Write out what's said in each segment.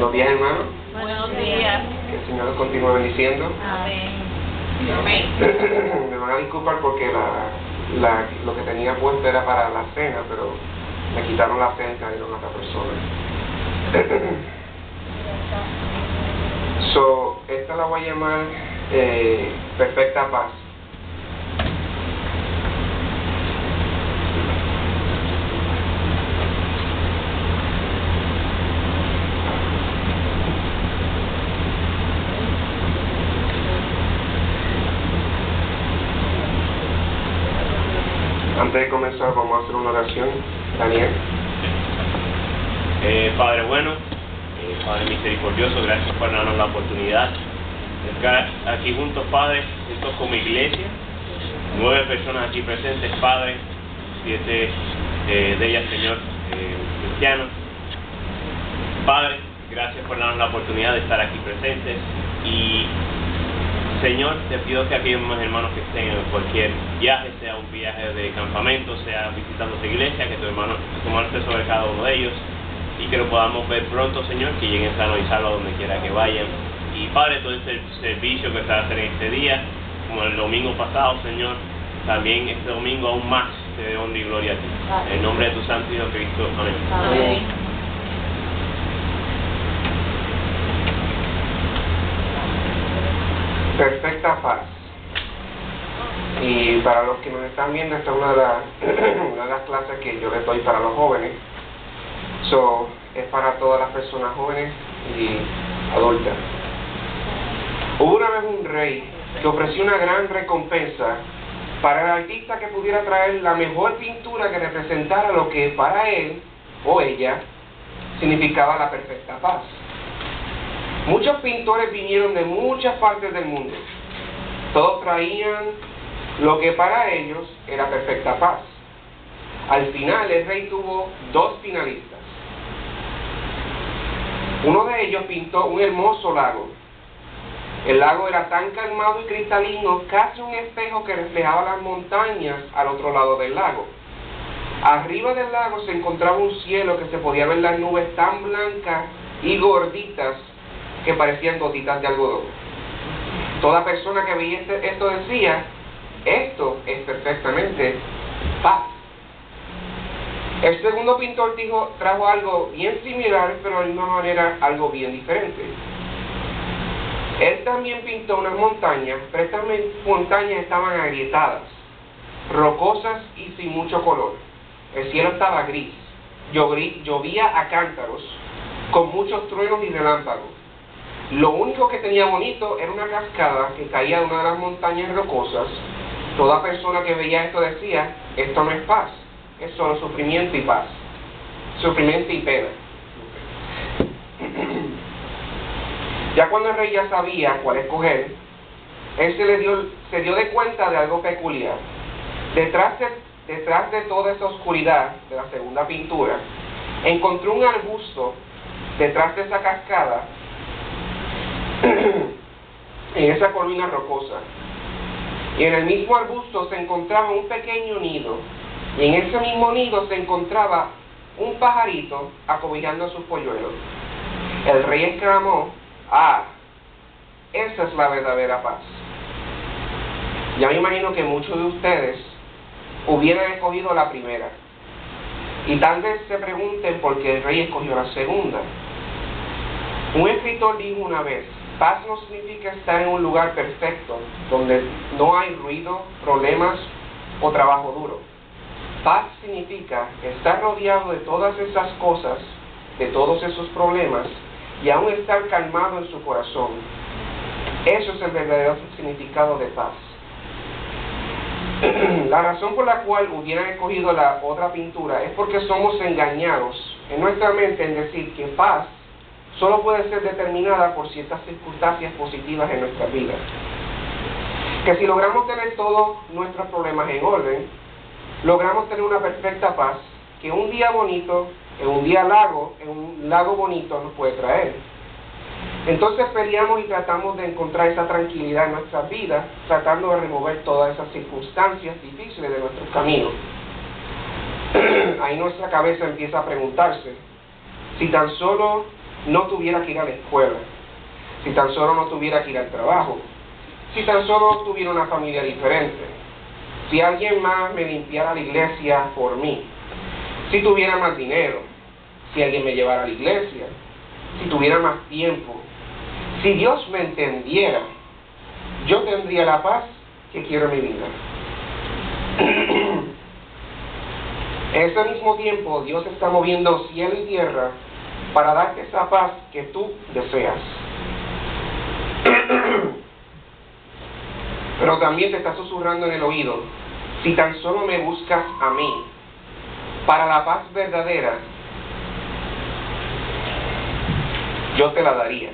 Buenos días, hermanos. Buenos días. Que el Señor los continúe bendiciendo. Amén. Me van a disculpar porque lo que tenía puesto era para la cena, pero me quitaron la cena y trajeron a otra persona. Esta la voy a llamar Perfecta Paz. Antes de comenzar, vamos a hacer una oración. Daniel. Padre bueno, Padre misericordioso, gracias por darnos la oportunidad de estar aquí juntos, Padre, juntos como iglesia. 9 personas aquí presentes, Padre, 7 de ellas, Señor, cristianos. Padre, gracias por darnos la oportunidad de estar aquí presentes. Y Señor, te pido que aquellos hermanos que estén en cualquier viaje, sea un viaje de campamento, sea visitando tu iglesia, que tu mano esté sobre cada uno de ellos y que lo podamos ver pronto, Señor, que lleguen sanos y salvos a donde quiera que vayan. Y Padre, todo este servicio que se va a hacer en este día, como el domingo pasado, Señor, también este domingo aún más te dé honra y gloria a ti. En el nombre de tu Santo Hijo Cristo. Amén. Amén. Perfecta Paz. Y para los que nos están viendo, esta es una de las clases que yo les doy para los jóvenes. Es para todas las personas jóvenes y adultas. Hubo una vez un rey que ofreció una gran recompensa para el artista que pudiera traer la mejor pintura que representara lo que para él o ella significaba la perfecta paz. Muchos pintores vinieron de muchas partes del mundo. Todos traían lo que para ellos era perfecta paz. Al final, el rey tuvo 2 finalistas. Uno de ellos pintó un hermoso lago. El lago era tan calmado y cristalino, casi un espejo que reflejaba las montañas al otro lado del lago. Arriba del lago se encontraba un cielo que se podía ver las nubes tan blancas y gorditas que parecían gotitas de algodón. Toda persona que veía esto decía, esto es perfectamente paz. El segundo pintor trajo algo bien similar, pero de una manera algo bien diferente. Él también pintó unas montañas, pero estas montañas estaban agrietadas, rocosas y sin mucho color. El cielo estaba gris, llovía a cántaros, con muchos truenos y relámpagos. Lo único que tenía bonito era una cascada que caía de una de las montañas rocosas. Toda persona que veía esto decía, esto no es paz, es solo sufrimiento y paz. Sufrimiento y pena. Ya cuando el rey ya sabía cuál escoger, él se dio de cuenta de algo peculiar. Detrás de toda esa oscuridad de la segunda pintura, encontró un arbusto detrás de esa cascada, en esa colina rocosa. Y en el mismo arbusto se encontraba un pequeño nido, y en ese mismo nido se encontraba un pajarito acobijando a sus polluelos. El rey exclamó, esa es la verdadera paz. Ya me imagino que muchos de ustedes hubieran escogido la primera, y tal vez se pregunten por qué el rey escogió la segunda. Un escritor dijo una vez, paz no significa estar en un lugar perfecto, donde no hay ruido, problemas o trabajo duro. Paz significa estar rodeado de todas esas cosas, de todos esos problemas, y aún estar calmado en su corazón. Eso es el verdadero significado de paz. La razón por la cual hubieran escogido la otra pintura es porque somos engañados en nuestra mente en decir que paz solo puede ser determinada por ciertas circunstancias positivas en nuestra vida. Que si logramos tener todos nuestros problemas en orden, logramos tener una perfecta paz que un día bonito, en un lago bonito nos puede traer. Entonces peleamos y tratamos de encontrar esa tranquilidad en nuestras vidas, tratando de remover todas esas circunstancias difíciles de nuestros caminos. Ahí nuestra cabeza empieza a preguntarse, si tan solo no tuviera que ir a la escuela, si tan solo no tuviera que ir al trabajo, si tan solo tuviera una familia diferente, si alguien más me limpiara la iglesia por mí, si tuviera más dinero, si alguien me llevara a la iglesia, si tuviera más tiempo, si Dios me entendiera, yo tendría la paz que quiero en mi vida. En ese mismo tiempo, Dios está moviendo cielo y tierra para darte esa paz que tú deseas. Pero también te está susurrando en el oído: si tan solo me buscas a mí, para la paz verdadera, yo te la daría.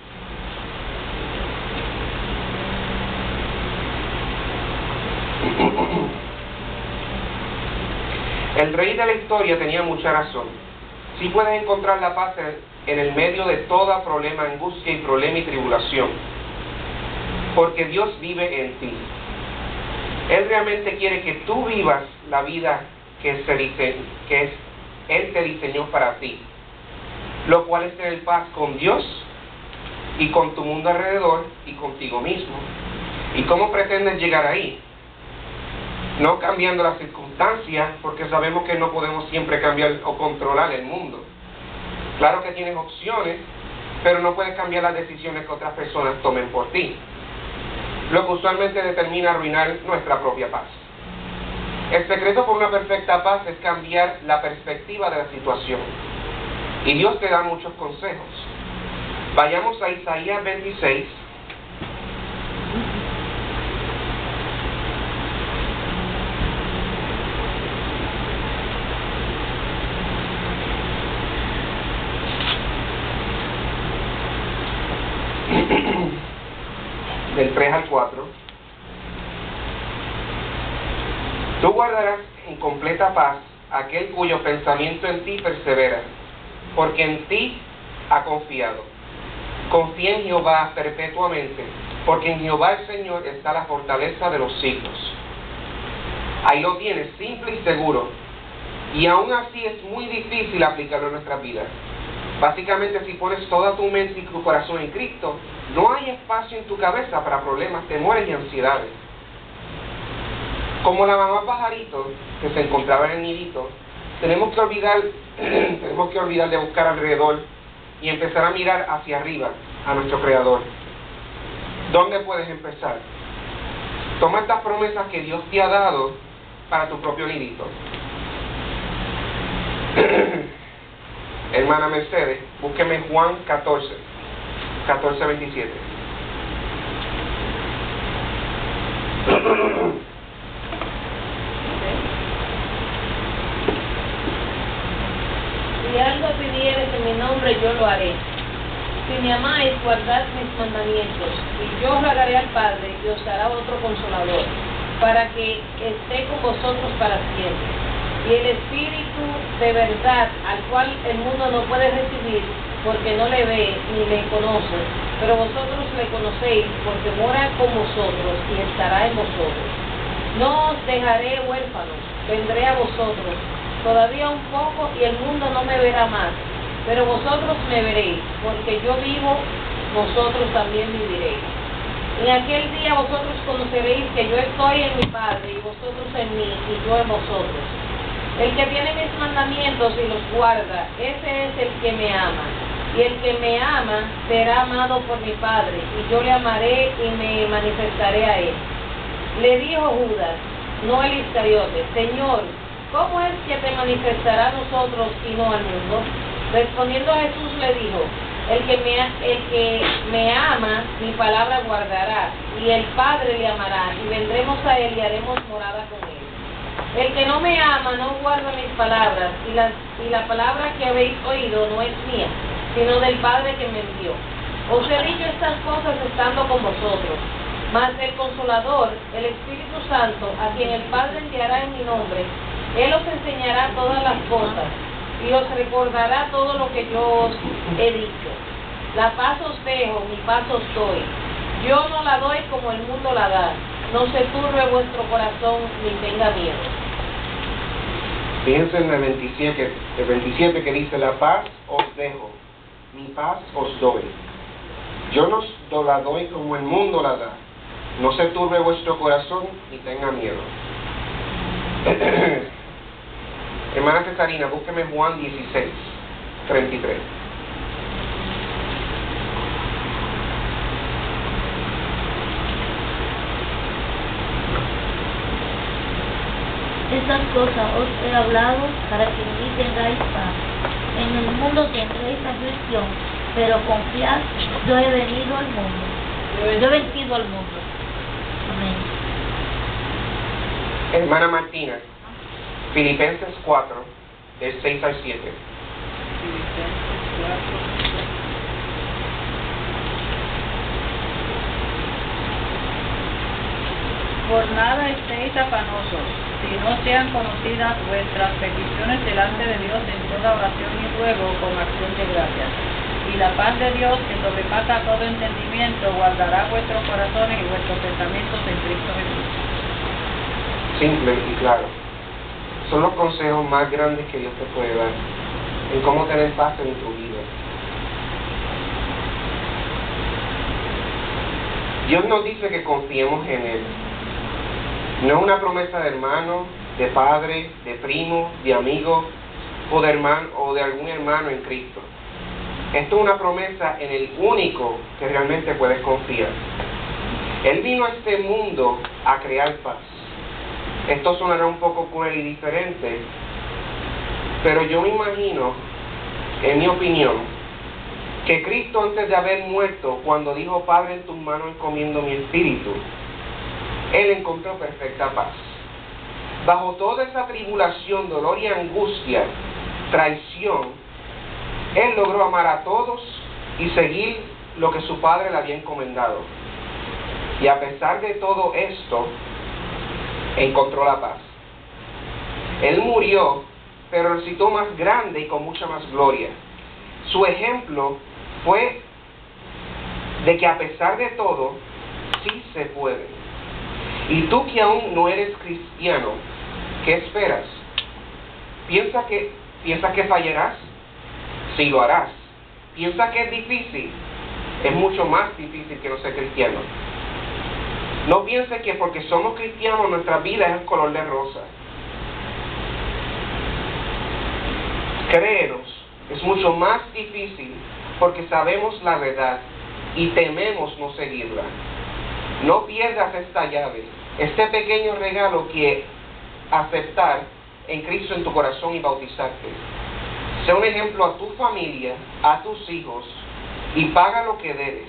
El rey de la historia tenía mucha razón. Sí puedes encontrar la paz en el medio de toda problema, angustia y tribulación, porque Dios vive en ti. Él realmente quiere que tú vivas la vida que Él te diseñó para ti, lo cual es tener paz con Dios y con tu mundo alrededor y contigo mismo. ¿Y cómo pretendes llegar ahí? No cambiando las circunstancias, porque sabemos que no podemos siempre cambiar o controlar el mundo. Claro que tienes opciones, pero no puedes cambiar las decisiones que otras personas tomen por ti, lo que usualmente determina arruinar nuestra propia paz. El secreto por una perfecta paz es cambiar la perspectiva de la situación, y Dios te da muchos consejos. Vayamos a Isaías 26. Del 3 al 4. Tú guardarás en completa paz aquel cuyo pensamiento en ti persevera, porque en ti ha confiado. Confía en Jehová perpetuamente, porque en Jehová el Señor está la fortaleza de los siglos. Ahí lo tienes, simple y seguro. Y aún así es muy difícil aplicarlo en nuestras vidas. Básicamente, si pones toda tu mente y tu corazón en Cristo, no hay espacio en tu cabeza para problemas, temores y ansiedades. Como la mamá pajarito que se encontraba en el nidito, tenemos que olvidar de buscar alrededor y empezar a mirar hacia arriba a nuestro Creador. ¿Dónde puedes empezar? Toma estas promesas que Dios te ha dado para tu propio nidito. Hermana Mercedes, búsqueme Juan 14:27. Si algo pidieres en mi nombre, yo lo haré. Si me amáis, guardad mis mandamientos, y yo rogaré al Padre, y os dará otro consolador, para que esté con vosotros para siempre. Y el Espíritu de verdad, al cual el mundo no puede recibir, porque no le ve ni le conoce, pero vosotros le conocéis, porque mora con vosotros y estará en vosotros. No os dejaré huérfanos, vendré a vosotros. Todavía un poco y el mundo no me verá más, pero vosotros me veréis, porque yo vivo, vosotros también viviréis. En aquel día vosotros conoceréis que yo estoy en mi Padre, y vosotros en mí, y yo en vosotros. El que tiene mis mandamientos y los guarda, ese es el que me ama. Y el que me ama será amado por mi Padre, y yo le amaré y me manifestaré a él. Le dijo Judas, no el Iscariote: Señor, ¿cómo es que te manifestará a nosotros y no al mundo? Respondiendo Jesús le dijo: el que me ama, mi palabra guardará, y el Padre le amará, y vendremos a él y haremos morada con él. El que no me ama no guarda mis palabras, y la palabra que habéis oído no es mía, sino del Padre que me envió. Os he dicho estas cosas estando con vosotros, mas el Consolador, el Espíritu Santo, a quien el Padre enviará en mi nombre, Él os enseñará todas las cosas, y os recordará todo lo que yo os he dicho. La paz os dejo, mi paz os doy. Yo no la doy como el mundo la da. No se turbe vuestro corazón, ni tenga miedo. Fíjense en el 27 que dice: la paz os dejo, mi paz os doy. Yo no os la doy como el mundo la da. No se turbe vuestro corazón ni tenga miedo. Hermana Cesarina, búsqueme Juan 16, 33. Estas cosas os he hablado para que en mí tengáis paz. En el mundo tendréis aflicción, pero confiad, yo he venido al mundo. Yo he vencido al mundo. Amén. Hermana Martina, Filipenses 4, del 6 al 7. Por nada estéis afanosos, si no sean conocidas vuestras peticiones delante de Dios en toda oración y ruego con acción de gracias. Y la paz de Dios, que sobrepasa todo entendimiento, guardará vuestros corazones y vuestros pensamientos en Cristo Jesús. Simple y claro. Son los consejos más grandes que Dios te puede dar en cómo tener paz en tu vida. Dios nos dice que confiemos en Él. No es una promesa de hermano, de padre, de primo, de amigo o de algún hermano en Cristo. Esto es una promesa en el único que realmente puedes confiar. Él vino a este mundo a crear paz. Esto sonará un poco cruel y diferente, pero yo me imagino, en mi opinión, que Cristo, antes de haber muerto, cuando dijo: Padre, en tus manos encomiendo mi espíritu, Él encontró perfecta paz. Bajo toda esa tribulación, dolor y angustia, traición, Él logró amar a todos y seguir lo que su Padre le había encomendado. Y a pesar de todo esto, encontró la paz. Él murió, pero resucitó más grande y con mucha más gloria. Su ejemplo fue de que a pesar de todo, sí se puede. Y tú que aún no eres cristiano, ¿qué esperas? ¿Piensa que fallarás? Sí, lo harás. ¿Piensa que es difícil? Es mucho más difícil que no ser cristiano. No piense que porque somos cristianos nuestra vida es el color de rosa. Créenos, es mucho más difícil porque sabemos la verdad y tememos no seguirla. No pierdas esta llave, este pequeño regalo que aceptar en Cristo en tu corazón y bautizarte. Sea un ejemplo a tu familia, a tus hijos, y paga lo que debes.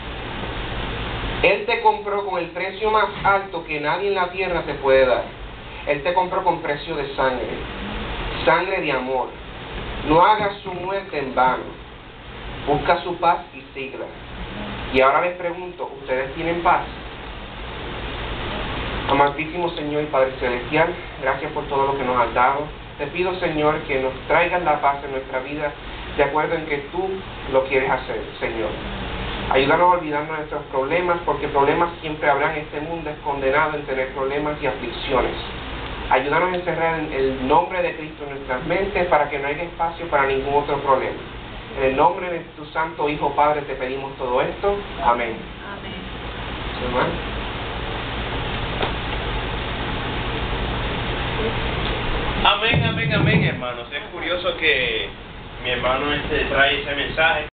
Él te compró con el precio más alto que nadie en la tierra te puede dar. Él te compró con precio de sangre, sangre de amor. No hagas su muerte en vano. Busca su paz y síguela. Y ahora les pregunto, ¿ustedes tienen paz? Amantísimo Señor y Padre Celestial, gracias por todo lo que nos has dado. Te pido, Señor, que nos traigas la paz en nuestra vida de acuerdo en que tú lo quieres hacer, Señor. Ayúdanos a olvidarnos de nuestros problemas, porque problemas siempre habrán. Este mundo es condenado en tener problemas y aflicciones. Ayúdanos a encerrar el nombre de Cristo en nuestras mentes para que no haya espacio para ningún otro problema. En el nombre de tu Santo Hijo Padre te pedimos todo esto. Amén. Amén. Amén, amén, amén, hermanos. Es curioso que mi hermano trae ese mensaje.